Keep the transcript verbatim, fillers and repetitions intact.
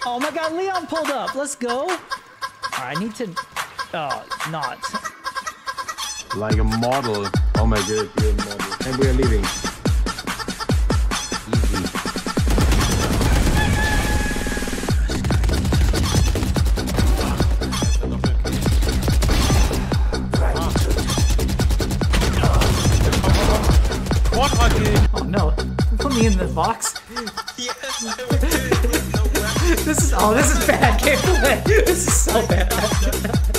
Oh my god, Leon pulled up. Let's go. Right, I need to... Oh, not. Like a model. Oh my god, you're a model. And we are leaving. Easy. What are you? Oh no. Put me in the box. Yes, I would do it. No weapon. This is... Oh, this is bad gameplay. This is so bad.